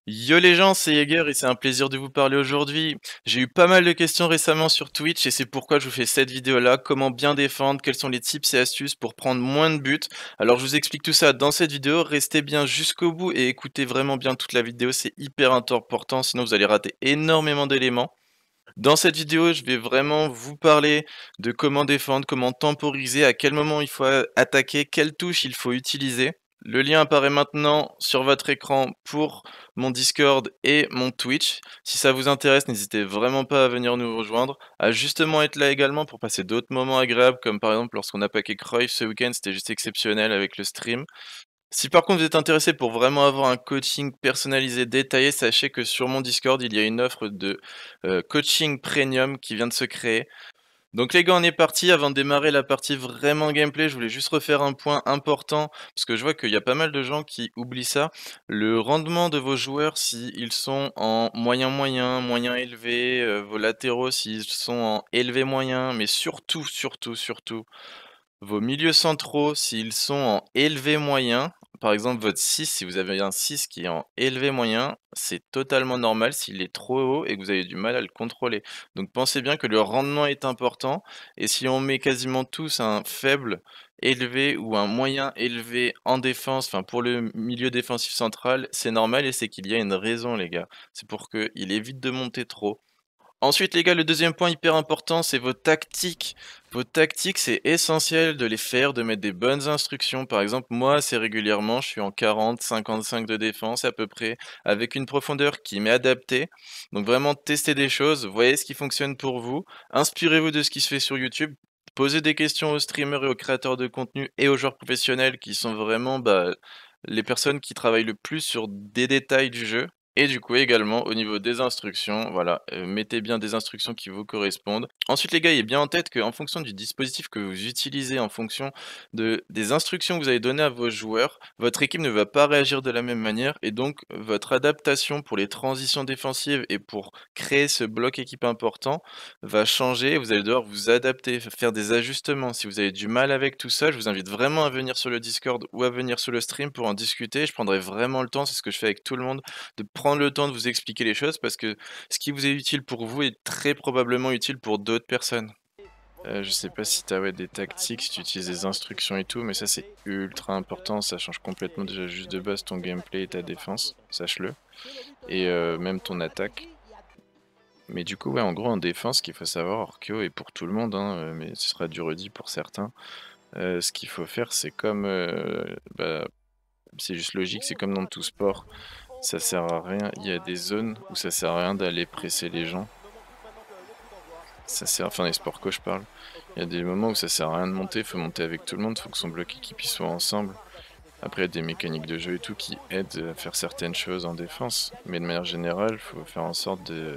Yo les gens, c'est Jäger et c'est un plaisir de vous parler aujourd'hui. J'ai eu pas mal de questions récemment sur Twitch et c'est pourquoi je vous fais cette vidéo-là, comment bien défendre, quels sont les tips et astuces pour prendre moins de buts. Alors je vous explique tout ça dans cette vidéo, restez bien jusqu'au bout et écoutez vraiment bien toute la vidéo, c'est hyper important, sinon vous allez rater énormément d'éléments. Dans cette vidéo, je vais vraiment vous parler de comment défendre, comment temporiser, à quel moment il faut attaquer, quelles touches il faut utiliser. Le lien apparaît maintenant sur votre écran pour mon Discord et mon Twitch. Si ça vous intéresse, n'hésitez vraiment pas à venir nous rejoindre, à justement être là également pour passer d'autres moments agréables, comme par exemple lorsqu'on a packé Cruyff ce week-end, c'était juste exceptionnel avec le stream. Si par contre vous êtes intéressé pour vraiment avoir un coaching personnalisé, détaillé, sachez que sur mon Discord, il y a une offre de coaching premium qui vient de se créer. Donc les gars, on est parti. Avant de démarrer la partie vraiment gameplay, je voulais juste refaire un point important, parce que je vois qu'il y a pas mal de gens qui oublient ça. Le rendement de vos joueurs, s'ils sont en moyen-moyen, moyen élevé, vos latéraux, s'ils sont en élevé moyen, mais surtout, vos milieux centraux, s'ils sont en élevé moyen, par exemple votre 6, si vous avez un 6 qui est en élevé moyen, c'est totalement normal s'il est trop haut et que vous avez du mal à le contrôler. Donc pensez bien que le rendement est important et si on met quasiment tous un faible élevé ou un moyen élevé en défense, enfin pour le milieu défensif central, c'est normal et c'est qu'il y a une raison les gars. C'est pour qu'il évite de monter trop. Ensuite, les gars, le deuxième point hyper important, c'est vos tactiques. Vos tactiques, c'est essentiel de les faire, de mettre des bonnes instructions. Par exemple, moi, assez régulièrement, je suis en 40, 55 de défense à peu près, avec une profondeur qui m'est adaptée. Donc vraiment, testez des choses, voyez ce qui fonctionne pour vous, inspirez-vous de ce qui se fait sur YouTube, posez des questions aux streamers et aux créateurs de contenu et aux joueurs professionnels qui sont vraiment les personnes qui travaillent le plus sur des détails du jeu. Et du coup également au niveau des instructions, voilà, mettez bien des instructions qui vous correspondent. Ensuite les gars, ayez bien en tête qu'en fonction du dispositif que vous utilisez, en fonction des instructions que vous allez donner à vos joueurs, votre équipe ne va pas réagir de la même manière et donc votre adaptation pour les transitions défensives et pour créer ce bloc équipe important va changer. Vous allez devoir vous adapter, faire des ajustements. Si vous avez du mal avec tout ça, je vous invite vraiment à venir sur le Discord ou à venir sur le stream pour en discuter. Je prendrai vraiment le temps, c'est ce que je fais avec tout le monde, de prendre le temps de vous expliquer les choses parce que ce qui vous est utile pour vous est très probablement utile pour d'autres personnes. Je sais pas si tu as ouais, des tactiques, si tu utilises des instructions et tout, mais ça c'est ultra important, ça change complètement déjà juste de base ton gameplay et ta défense, sache-le, et même ton attaque. Mais du coup, ouais, en gros, en défense, ce qu'il faut savoir, Orkio, et pour tout le monde, hein, mais ce sera du redit pour certains, ce qu'il faut faire, c'est comme, c'est juste logique, c'est comme dans tout sport, ça sert à rien, il y a des zones où ça sert à rien d'aller presser les gens. Ça sert, enfin les sports co je parle. Il y a des moments où ça sert à rien de monter, faut monter avec tout le monde, faut que son bloc équipe il soit ensemble. Après, il y a des mécaniques de jeu et tout qui aident à faire certaines choses en défense, mais de manière générale, faut faire en sorte de...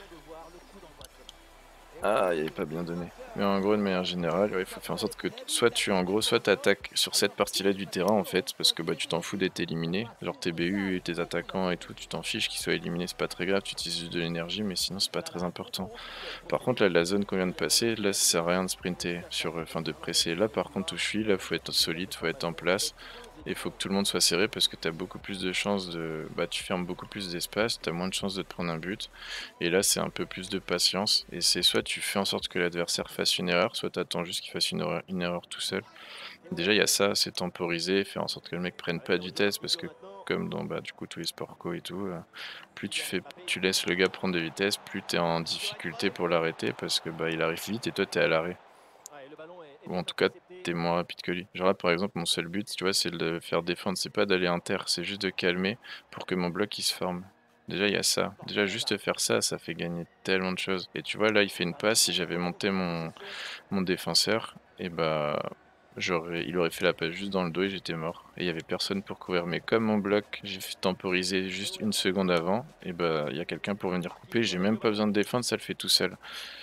Ah, il avait pas bien donné. Mais en gros, de manière générale, il faut faire en sorte que soit tu, en gros, soit t'attaques sur cette partie-là du terrain, en fait, parce que bah, tu t'en fous d'être éliminé. Genre tes BU, tes attaquants et tout, tu t'en fiches qu'ils soient éliminés, c'est pas très grave, tu utilises juste de l'énergie, mais sinon c'est pas très important. Par contre, là, la zone qu'on vient de passer, là, ça sert à rien de sprinter, enfin de presser. Là, par contre, où je suis, là, faut être solide, faut être en place. Et il faut que tout le monde soit serré parce que tu as beaucoup plus de chances de... Bah, tu fermes beaucoup plus d'espace, tu as moins de chances de te prendre un but. Et là, c'est un peu plus de patience. Et c'est soit tu fais en sorte que l'adversaire fasse une erreur, soit tu attends juste qu'il fasse une erreur tout seul. Déjà, il y a ça, c'est temporiser, faire en sorte que le mec prenne pas de vitesse parce que comme dans du coup tous les sports co et tout, plus tu laisses le gars prendre de vitesse, plus tu es en difficulté pour l'arrêter parce que bah il arrive vite et toi tu es à l'arrêt. Ou en tout cas, t'es moins rapide que lui. Genre là, par exemple, mon seul but, tu vois, c'est de le faire défendre. C'est pas d'aller inter, c'est juste de calmer pour que mon bloc il se forme. Déjà, il y a ça. Déjà, juste faire ça, ça fait gagner tellement de choses. Et tu vois, là, il fait une passe. Si j'avais monté mon défenseur, et bah, il aurait fait la passe juste dans le dos et j'étais mort. Et il y avait personne pour couvrir. Mais comme mon bloc, j'ai temporisé juste une seconde avant, et bah, il y a quelqu'un pour venir couper. J'ai même pas besoin de défendre, ça le fait tout seul.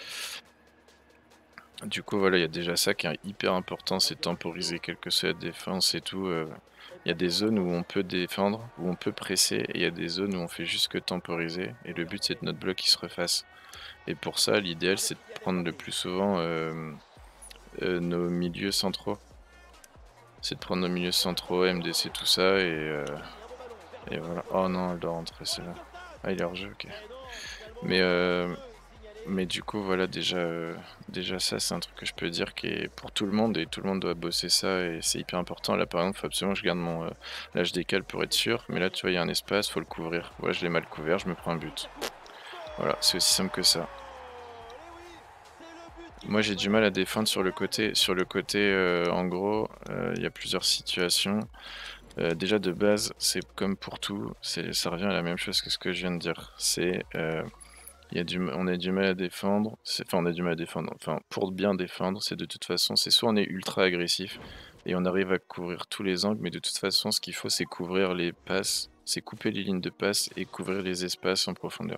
Du coup, voilà, il y a déjà ça qui est hyper important, c'est temporiser quelle que soit la défense et tout. Il y a des zones où on peut défendre, où on peut presser, et il y a des zones où on fait juste que temporiser. Et le but, c'est que notre bloc qui se refasse. Et pour ça, l'idéal, c'est de prendre le plus souvent nos milieux centraux. C'est de prendre nos milieux centraux, MDC, tout ça, Et voilà. Oh non, elle doit rentrer celle-là. Ah, il est hors jeu, ok. Mais, mais du coup, voilà, déjà ça, c'est un truc que je peux dire qui est pour tout le monde et tout le monde doit bosser ça et c'est hyper important. Là, par exemple, faut absolument que je garde mon l'âge décal pour être sûr. Mais là, tu vois, il y a un espace, faut le couvrir. Ouais, je l'ai mal couvert, je me prends un but. Voilà, c'est aussi simple que ça. Moi, j'ai du mal à défendre sur le côté. Sur le côté, en gros, il y a plusieurs situations. Déjà de base, c'est comme pour tout, ça revient à la même chose que ce que je viens de dire. On a du mal à défendre, enfin on a du mal à défendre, enfin pour bien défendre, c'est de toute façon, c'est soit on est ultra agressif et on arrive à couvrir tous les angles, mais de toute façon, ce qu'il faut, c'est couvrir les passes, c'est couper les lignes de passe et couvrir les espaces en profondeur.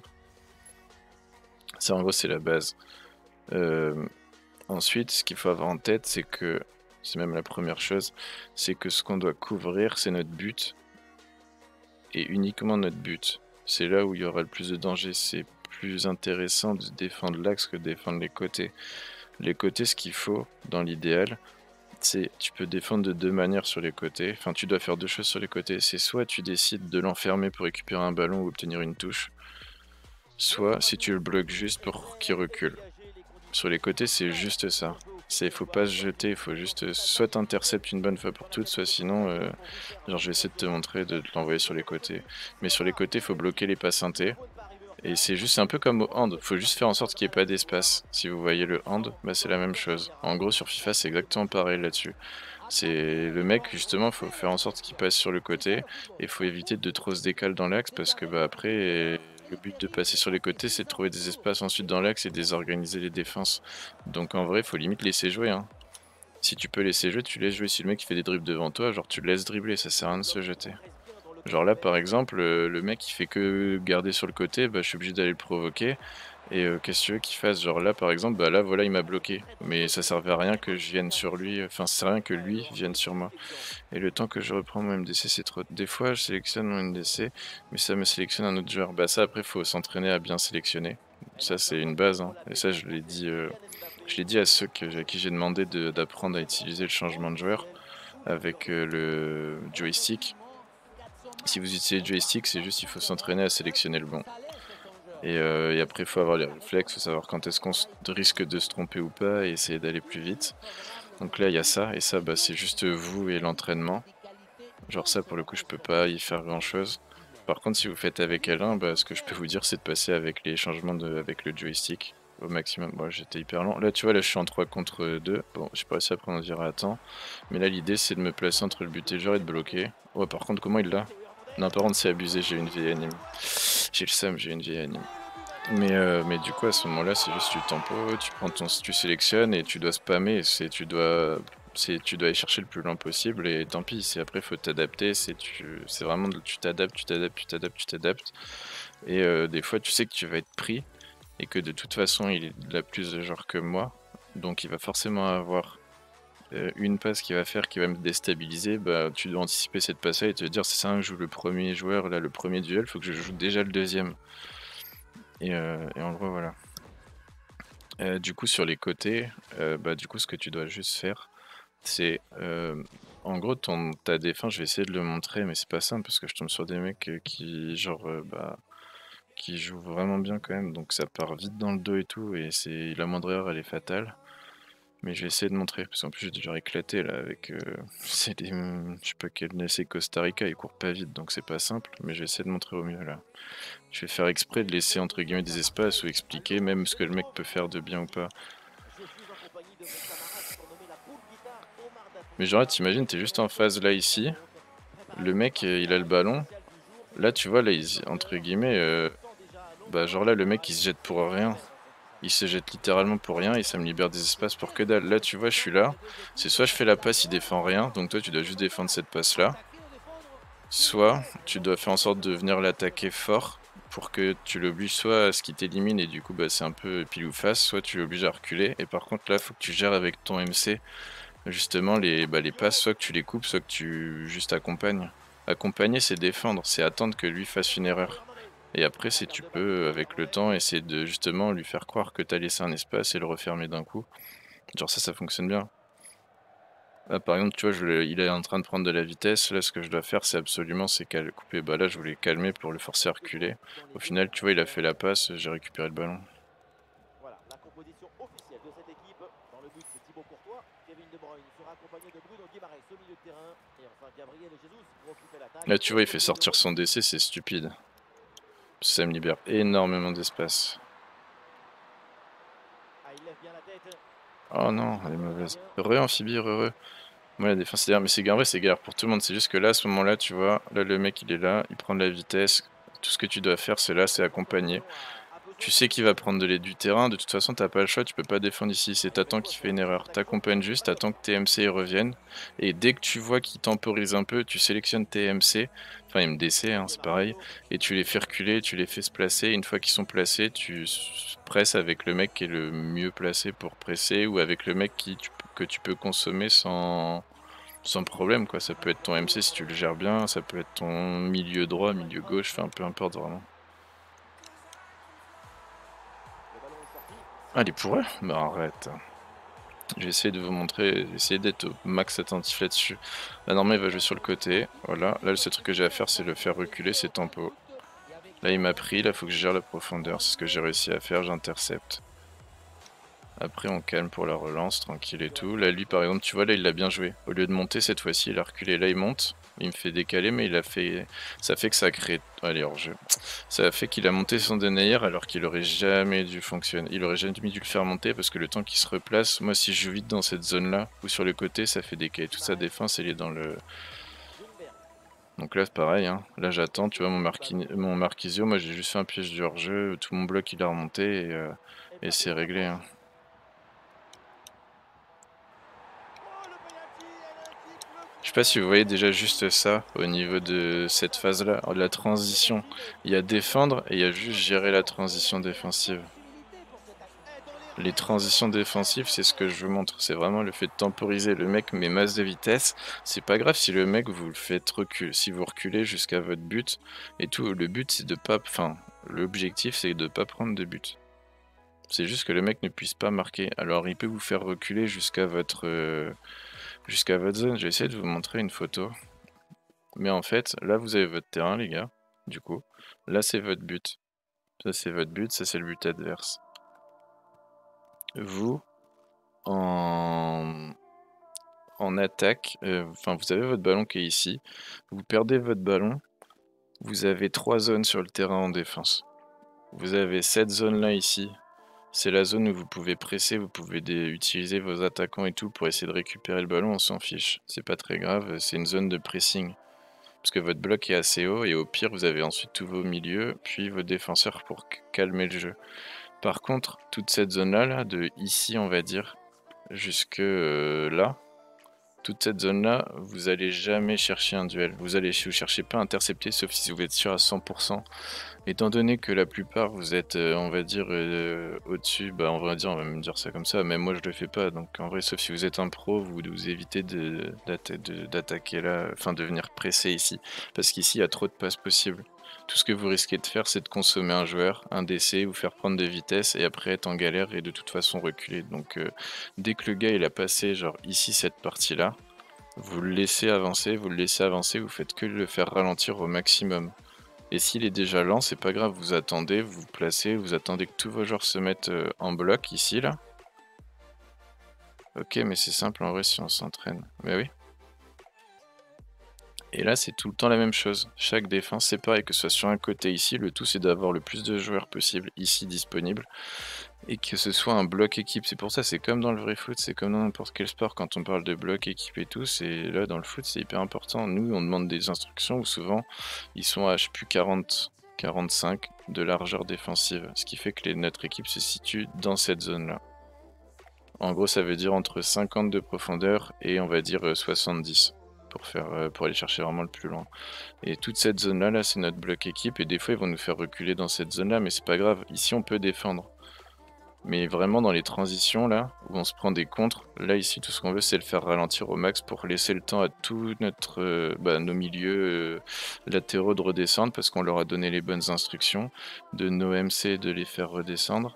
Ça, en gros, c'est la base. Euh, Ensuite, ce qu'il faut avoir en tête, c'est même la première chose, c'est que ce qu'on doit couvrir, c'est notre but et uniquement notre but. C'est là où il y aura le plus de danger. C'est plus intéressant de défendre l'axe que de défendre les côtés. Les côtés, ce qu'il faut, dans l'idéal, c'est tu peux défendre de deux manières sur les côtés. Enfin, tu dois faire deux choses sur les côtés. C'est soit tu décides de l'enfermer pour récupérer un ballon ou obtenir une touche, soit si tu le bloques juste pour qu'il recule. Sur les côtés, c'est juste ça. Faut pas se jeter, il faut juste soit t'interceptes une bonne fois pour toutes, soit sinon, genre je vais essayer de te montrer de l'envoyer sur les côtés. Mais sur les côtés, il faut bloquer les passes inté. Et c'est un peu comme au hand, faut juste faire en sorte qu'il n'y ait pas d'espace. Si vous voyez le hand, bah c'est la même chose. En gros sur FIFA c'est exactement pareil là-dessus. C'est le mec justement, faut faire en sorte qu'il passe sur le côté et faut éviter de trop se décaler dans l'axe parce que bah après le but de passer sur les côtés c'est de trouver des espaces ensuite dans l'axe et désorganiser les défenses. Donc en vrai faut limite laisser jouer hein. Si tu peux laisser jouer, tu laisses jouer. Si le mec il fait des dribbles devant toi, genre tu le laisses dribbler, ça sert à rien de se jeter. Genre là par exemple, le mec il fait que garder sur le côté, bah je suis obligé d'aller le provoquer. Et qu'est-ce que tu veux qu'il fasse? Genre là par exemple, bah là voilà il m'a bloqué. Mais ça servait à rien que je vienne sur lui, enfin ça sert à rien que lui vienne sur moi. Et le temps que je reprends mon MDC c'est trop. Des fois je sélectionne mon MDC, mais ça me sélectionne un autre joueur. Bah ça après faut s'entraîner à bien sélectionner. Ça c'est une base, hein. Et ça je l'ai dit à à qui j'ai demandé d'apprendre à utiliser le changement de joueur avec le joystick. Si vous utilisez le joystick, c'est juste il faut s'entraîner à sélectionner le bon. Et après, il faut avoir les réflexes, faut savoir quand est-ce qu'on risque de se tromper ou pas et essayer d'aller plus vite. Donc là, il y a ça, et ça, bah, c'est juste vous et l'entraînement. Genre ça, pour le coup, je peux pas y faire grand-chose. Par contre, si vous faites avec L1, bah, ce que je peux vous dire, c'est de passer avec les changements avec le joystick au maximum. Bon, j'étais hyper lent. Là, tu vois, là, je suis en 3 contre 2. Bon, j'ai pas réussi à prendre un virage à temps. Mais là, l'idée, c'est de me placer entre le but et le joueur et de bloquer. Oh, par contre, comment il l'a? Non, par contre, c'est abusé, j'ai une vieille anime. J'ai le seum, j'ai une vieille anime. Mais du coup, à ce moment-là, c'est juste tu tempo, tu sélectionnes et tu dois spammer. Tu dois aller chercher le plus loin possible et tant pis. C'est après, faut t'adapter. C'est vraiment, tu t'adaptes, tu t'adaptes, tu t'adaptes, tu t'adaptes. Et des fois, tu sais que tu vas être pris et que de toute façon, il est de la plus de genre que moi. Donc, il va forcément avoir une passe qui va faire qui va me déstabiliser. Bah, tu dois anticiper cette passe-là et te dire, c'est ça, je joue le premier joueur, là, le premier duel, faut que je joue déjà le deuxième. Et en gros, voilà. Du coup, sur les côtés, bah, du coup, ce que tu dois juste faire, c'est en gros ta défense. Je vais essayer de le montrer, mais c'est pas simple parce que je tombe sur des mecs qui, genre, bah, qui jouent vraiment bien quand même. Donc ça part vite dans le dos et tout, et c'est la moindre erreur, elle est fatale. Mais je vais essayer de montrer, parce qu'en plus j'ai déjà éclaté là avec. C'est des. Je sais pas quel c'est Costa Rica, ils courent pas vite donc c'est pas simple, mais je vais essayer de montrer au mieux là. Je vais faire exprès de laisser entre guillemets des espaces ou expliquer même ce que le mec peut faire de bien ou pas. Mais genre là, t'imagines, t'es juste en phase là ici, le mec il a le ballon, là tu vois, là, entre guillemets, bah genre là le mec il se jette pour rien. Il se jette littéralement pour rien et ça me libère des espaces pour que dalle. Là tu vois, je suis là, c'est soit je fais la passe, il défend rien, donc toi tu dois juste défendre cette passe là. Soit tu dois faire en sorte de venir l'attaquer fort pour que tu l'obliges soit à ce qu'il t'élimine et du coup bah, c'est un peu pile ou face, soit tu l'obliges à reculer. Et par contre là, faut que tu gères avec ton MC justement les passes, soit que tu les coupes, soit que tu juste accompagnes. Accompagner, c'est défendre, c'est attendre que lui fasse une erreur. Et après, si tu peux, avec le temps, essayer de justement lui faire croire que t'as laissé un espace et le refermer d'un coup. Genre ça fonctionne bien. Là, par exemple, tu vois, il est en train de prendre de la vitesse. Là, ce que je dois faire, c'est absolument, c'est couper. Bah là, je voulais calmer pour le forcer à reculer. Au final, tu vois, il a fait la passe, j'ai récupéré le ballon. Voilà, la composition officielle de cette équipe. Dans le but, c'est Thibaut Courtois. Kevin De Bruyne sera accompagné de Bruno Guimaraes au milieu de terrain. Et enfin, Gabriel Jesus pour occuper l'attaque. Là, tu vois, il fait Olivier sortir Giroud. son décès, c'est stupide. Ça me libère énormément d'espace. Ah, il lève bien la tête. Oh Et non, elle est Giroud mauvaise. intervient. Heureux, amphibie, heureux. Moi, la défense, c'est galère, mais c'est en vrai, c'est galère pour tout le monde. C'est juste que là, à ce moment-là, tu vois, là, le mec, il est là, il prend de la vitesse. Tout ce que tu dois faire, c'est là, c'est accompagner. Attention à peser Tu sur sais le qu'il va ballon. prendre du terrain, de toute façon t'as pas le choix, tu peux pas défendre ici, c'est Ah, il fait t'attends le qu'il rejet. fait une erreur, Protection t'accompagnes de juste, Mbappé. t'attends que TMC revienne, et dès que tu vois qu'il temporise un peu, tu sélectionnes TMC, enfin MDC, hein, Olivier c'est pareil, Marquinhos. et tu les fais reculer, tu les fais se placer, et une fois qu'ils sont placés, presses avec le mec qui est le mieux placé pour presser, ou avec le mec que tu peux consommer sans problème, quoi. Ça peut être ton MC si tu le gères bien, ça peut être ton milieu droit, milieu gauche, enfin peu importe vraiment. Le ballon est sorti. Ah, il est pour eux? Bah arrête. Je vais essayer de vous montrer, essayer d'être au max attentif là-dessus. Là, normalement, il va jouer sur le côté. Voilà. Là, le seul truc que j'ai à faire, c'est le faire reculer, c'est tempo. Là, il m'a pris. Là, il faut que je gère la profondeur. C'est ce que j'ai réussi à faire. J'intercepte. Après, on calme pour la relance, tranquille et tout. Là, lui, par exemple, tu vois, là, il l'a bien joué. Au lieu de monter cette fois-ci, il a reculé. Là, il monte. Il me fait décaler, mais il a fait. Ça fait que ça crée. Allez, hors-jeu. Ça a fait qu'il a monté son dénailleur alors qu'il aurait jamais dû fonctionner. Il aurait jamais dû le faire monter parce que le temps qu'il se replace, moi, si je joue vite dans cette zone-là ou sur le côté, ça fait décaler toute sa Guimaraes. défense. Elle est dans le. Ljungberg. Donc là, c'est pareil. Hein. Là, j'attends. Tu vois, Le ballon. mon Marquisio, moi, j'ai juste fait un piège du hors-jeu. Tout mon bloc, il a remonté et Mbappé c'est dans la réglé. poche. Hein. Oh, le penalty. Elle indique le Je sais pas si vous flanc. voyez Et déjà c'est juste ça au niveau de cette phase-là, de la transition. Penalty, mais Il y a qui va défendre et il y a marquer juste gérer la maintenant. Et transition là, il y a une défensive. possibilité pour cette action. Dans les Les replays, le transitions ballon défensives, c'est ce que je vous sorti. montre. C'est vraiment le fait de temporiser. Le mec met masse de vitesse. C'est pas grave si le mec vous le faites reculer, si vous reculez jusqu'à votre but et tout. Le but c'est de pas, enfin, l'objectif c'est de pas prendre de but. C'est juste que le mec ne puisse pas marquer. Alors il peut vous faire reculer jusqu'à votre zone. Je vais essayer de vous montrer une photo. Mais en fait, là, vous avez votre terrain, les gars. Du coup, là, c'est votre but. Ça, c'est votre but. Ça, c'est le but adverse. Vous, en, en attaque, enfin, vous avez votre ballon qui est ici. Vous perdez votre ballon. Vous avez 3 zones sur le terrain en défense. Vous avez cette zone-là ici. C'est la zone où vous pouvez presser, vous pouvez utiliser vos attaquants et tout pour essayer de récupérer le ballon. On s'en fiche. C'est pas très grave. C'est une zone de pressing. Parce que votre bloc est assez haut et au pire vous avez ensuite tous vos milieux puis vos défenseurs pour calmer le jeu. Par contre, toute cette zone-là, là, de ici on va dire, jusque là, toute cette zone-là, vous allez jamais chercher un duel. Vous cherchez pas à intercepter sauf si vous êtes sûr à 100%. Étant donné que la plupart vous êtes, on va dire, au-dessus, bah on va dire, on va même dire ça comme ça, même moi je le fais pas, donc en vrai, sauf si vous êtes un pro, vous évitez d'attaquer là, enfin de venir presser ici, parce qu'ici il y a trop de passes possibles. Tout ce que vous risquez de faire, c'est de consommer un joueur, un décès, vous faire prendre des vitesses et après être en galère et de toute façon reculer. Donc dès que le gars il a passé genre ici cette partie-là, vous le laissez avancer, vous faites que le faire ralentir au maximum. Et s'il est déjà lent, c'est pas grave, vous attendez, vous vous placez, vous attendez que tous vos joueurs se mettent en bloc ici, là. Ok, mais c'est simple en vrai si on s'entraîne. Mais oui. Et là, c'est tout le temps la même chose. Chaque défense, c'est pareil, que ce soit sur un côté ici, le tout c'est d'avoir le plus de joueurs possible ici disponibles. Et que ce soit un bloc équipe. C'est pour ça, c'est comme dans le vrai foot, c'est comme dans n'importe quel sport. Quand on parle de bloc équipe et tout, c'est là dans le foot, c'est hyper important. Nous, on demande des instructions où souvent ils sont à, je sais plus, 40, 45 de largeur défensive. Ce qui fait que notre équipe se situe dans cette zone-là. En gros, ça veut dire entre 50 de profondeur et on va dire 70 pour aller chercher vraiment le plus loin. Et toute cette zone-là, là, c'est notre bloc équipe. Et des fois, ils vont nous faire reculer dans cette zone-là, mais c'est pas grave. Ici, on peut défendre. Mais vraiment dans les transitions là, où on se prend des contres, là ici tout ce qu'on veut c'est le faire ralentir au max pour laisser le temps à tout nos milieux latéraux de redescendre parce qu'on leur a donné les bonnes instructions, de nos MC de les faire redescendre.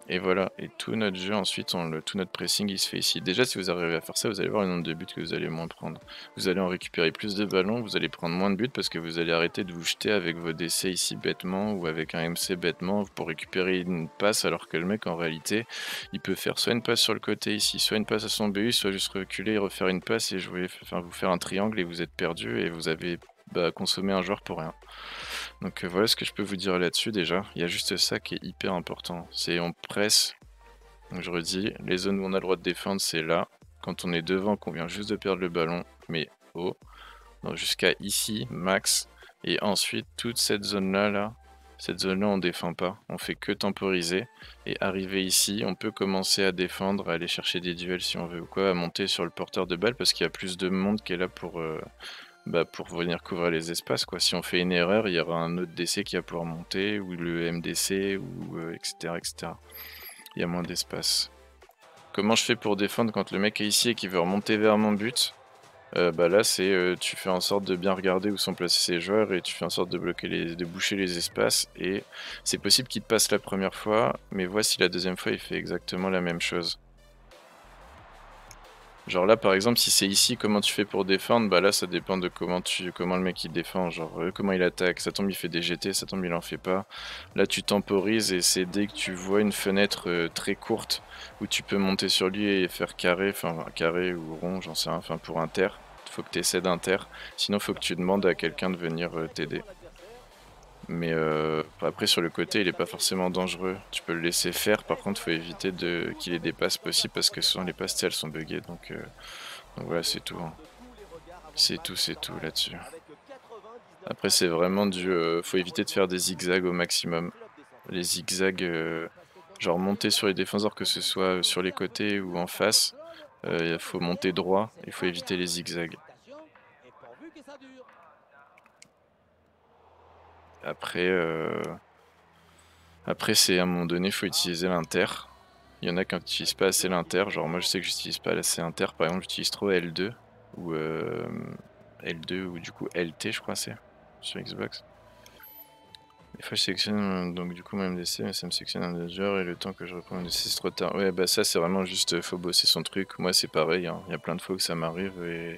Et voilà, et tout notre jeu ensuite, tout notre pressing il se fait ici. Déjà si vous arrivez à faire ça, vous allez voir le nombre de buts que vous allez moins prendre. Vous allez en récupérer plus de ballons, vous allez prendre moins de buts parce que vous allez arrêter de vous jeter avec vos décès ici bêtement ou avec un MC bêtement pour récupérer une passe alors que le mec en réalité, il peut faire soit une passe sur le côté ici, soit une passe à son BU, soit juste reculer et refaire une passe et jouer, enfin vous faire un triangle et vous êtes perdu et vous avez consommé un joueur pour rien. Donc voilà ce que je peux vous dire là-dessus déjà. Il y a juste ça qui est hyper important. C'est on presse. Donc je redis, les zones où on a le droit de défendre, c'est là. Quand on est devant, qu'on vient juste de perdre le ballon, mais haut. Donc jusqu'à ici, max. Et ensuite, toute cette zone-là, cette zone-là, on défend pas. On fait que temporiser. Et arriver ici, on peut commencer à défendre, à aller chercher des duels si on veut ou quoi, à monter sur le porteur de balle parce qu'il y a plus de monde qui est là pour venir couvrir les espaces, quoi. Si on fait une erreur, il y aura un autre DC qui va pouvoir monter, ou le MDC, ou etc., etc. Il y a moins d'espace. Comment je fais pour défendre quand le mec est ici et qu'il veut remonter vers mon but? Là, c'est tu fais en sorte de bien regarder où sont placés ses joueurs et tu fais en sorte de de boucher les espaces. Et c'est possible qu'il te passe la première fois, mais voici la deuxième fois, il fait exactement la même chose. Genre là, par exemple, si c'est ici, comment tu fais pour défendre? Bah là, ça dépend de comment le mec il défend, genre comment il attaque. Ça tombe, il fait des GT, ça tombe, il en fait pas. Là, tu temporises et c'est dès que tu vois une fenêtre très courte où tu peux monter sur lui et faire carré, enfin carré ou rond, j'en sais rien, enfin pour inter. Faut que tu essaies d'inter. Sinon, faut que tu demandes à quelqu'un de venir t'aider. Mais après sur le côté il est pas forcément dangereux, tu peux le laisser faire, par contre faut éviter qu'il ait des passes possibles parce que souvent les passes elles sont buggées donc voilà c'est tout, hein. C'est tout là-dessus. Après c'est vraiment faut éviter de faire des zigzags au maximum. Les zigzags, genre monter sur les défenseurs que ce soit sur les côtés ou en face, il faut monter droit, il faut éviter les zigzags. Après, après c'est à un moment donné, faut utiliser l'inter. Il y en a qui n'utilisent pas assez l'inter, genre moi je sais que j'utilise pas assez inter, par exemple j'utilise trop L2 ou L2 ou du coup LT je crois c'est sur Xbox. Des fois je sélectionne donc du coup mon MDC mais ça me sélectionne un des joueurs et le temps que je reprends mon MDC c'est trop tard. Ouais bah ça c'est vraiment juste faut bosser son truc, moi c'est pareil, hein. Il y a plein de fois que ça m'arrive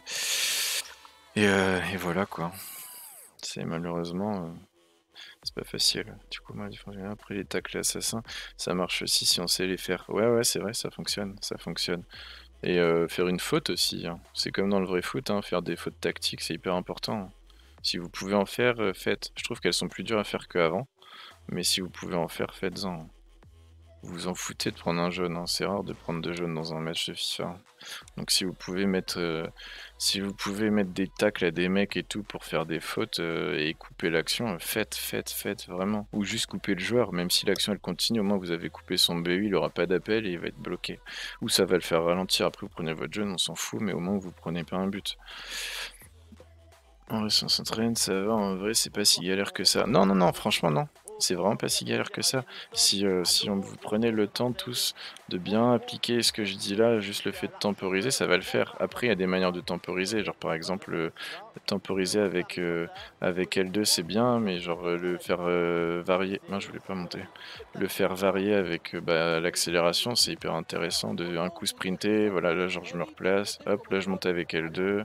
et voilà quoi. C'est malheureusement c'est pas facile. Du coup, moi, après les tacles assassins, ça marche aussi si on sait les faire. Ouais, ouais, c'est vrai, ça fonctionne, ça fonctionne. Et faire une faute aussi, hein. C'est comme dans le vrai foot, hein, faire des fautes tactiques, c'est hyper important. Si vous pouvez en faire, faites. Je trouve qu'elles sont plus dures à faire qu'avant, mais si vous pouvez en faire, faites-en. Vous vous en foutez de prendre un jaune, hein. C'est rare de prendre 2 jaunes dans un match de FIFA. Donc si vous pouvez mettre des tacles à des mecs et tout pour faire des fautes et couper l'action, faites vraiment. Ou juste couper le joueur, même si l'action elle continue, au moins vous avez coupé son BU, il aura pas d'appel et il va être bloqué. Ou ça va le faire ralentir, après vous prenez votre jaune, on s'en fout, mais au moins vous prenez pas un but. En vrai, si on s'entraîne, ça va, en vrai, c'est pas si galère que ça. Non, non, non, franchement, non. C'est vraiment pas si galère que ça. Si vous prenez le temps tous de bien appliquer ce que je dis là, juste le fait de temporiser, ça va le faire. Après, il y a des manières de temporiser, genre par exemple, temporiser avec L2, c'est bien, mais genre le faire varier. Non, je voulais pas monter. Le faire varier avec l'accélération, c'est hyper intéressant. De un coup sprinter, voilà, là, genre je me replace, hop, là je monte avec L2.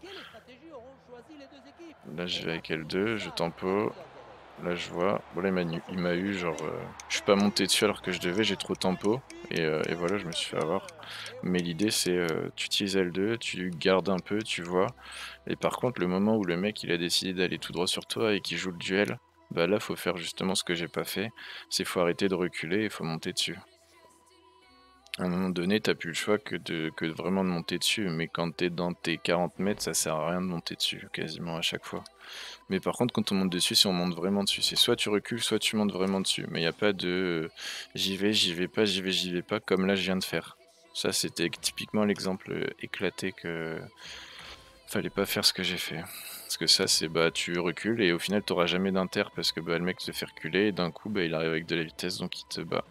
Là, je vais avec L2, je tempo. Là, je vois. Bon, là, il m'a eu, genre, je suis pas monté dessus alors que je devais, j'ai trop tempo. Et voilà, je me suis fait avoir. Mais l'idée, c'est, tu utilises L2, tu gardes un peu, tu vois. Et par contre, le moment où le mec, il a décidé d'aller tout droit sur toi et qu'il joue le duel, bah là, faut faire justement ce que j'ai pas fait. C'est faut arrêter de reculer et faut monter dessus. À un moment donné, t'as plus le choix que vraiment de monter dessus. Mais quand t'es dans tes 40 mètres, ça sert à rien de monter dessus, quasiment à chaque fois. Mais par contre, quand on monte dessus, si on monte vraiment dessus, c'est soit tu recules, soit tu montes vraiment dessus. Mais il n'y a pas de j'y vais pas, j'y vais pas, comme là je viens de faire. Ça, c'était typiquement l'exemple éclaté que fallait pas faire ce que j'ai fait. Parce que ça, c'est tu recules et au final, t'auras jamais d'inter parce que le mec te fait reculer et d'un coup, il arrive avec de la vitesse donc il te bat.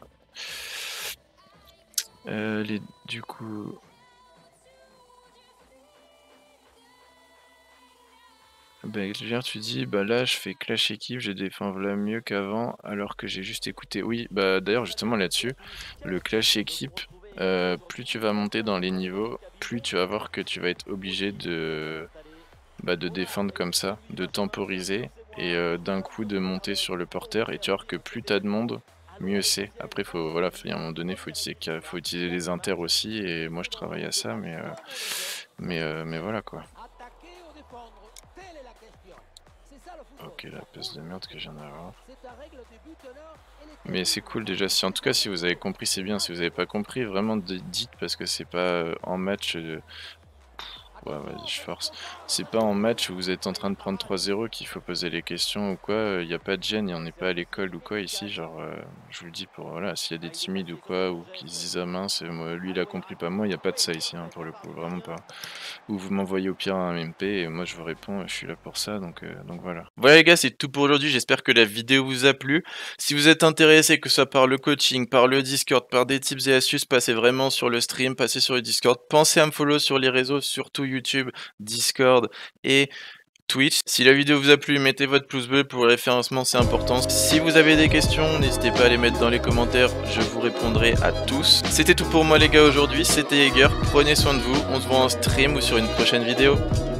Du coup, Bah, Julien, tu dis, bah là, je fais clash équipe, je défends voilà mieux qu'avant, alors que j'ai juste écouté. Oui, bah d'ailleurs, justement là-dessus, le clash équipe, plus tu vas monter dans les niveaux, plus tu vas voir que tu vas être obligé de défendre comme ça, de temporiser et d'un coup de monter sur le porteur. Et tu vas voir que plus t'as de monde, mieux c'est. Après, faut, voilà, à un moment donné, faut utiliser les inters aussi. Et moi, je travaille à ça, mais voilà quoi. Attaquer ou défendre, telle est la question. C'est ça le football. Ok, la passe de merde que je viens d'avoir. C'est la règle du but honneur et les Mais c'est cool déjà. Si en tout cas, si vous avez compris, c'est bien. Si vous avez pas compris, vraiment dites parce que c'est pas en match. Ouais, vas-y, je force. C'est pas en match où vous êtes en train de prendre 3-0 qu'il faut poser les questions ou quoi. Il n'y a pas de gêne, on n'est pas à l'école ou quoi ici. Genre, je vous le dis pour voilà, s'il y a des timides ou quoi, ou qui se disent ah mince, moi, lui il a compris pas moi, il n'y a pas de ça ici hein, pour le coup, vraiment pas. Ou vous m'envoyez au pire un MP et moi je vous réponds, je suis là pour ça, donc voilà. Voilà les gars, c'est tout pour aujourd'hui, j'espère que la vidéo vous a plu. Si vous êtes intéressé, que ce soit par le coaching, par le Discord, par des tips et astuces, passez vraiment sur le stream, passez sur le Discord. Pensez à me follow sur les réseaux, surtout YouTube, Discord et Twitch. Si la vidéo vous a plu, mettez votre pouce bleu pour le référencement, c'est important. Si vous avez des questions, n'hésitez pas à les mettre dans les commentaires, je vous répondrai à tous. C'était tout pour moi les gars aujourd'hui, c'était Jäger, prenez soin de vous, on se voit en stream ou sur une prochaine vidéo.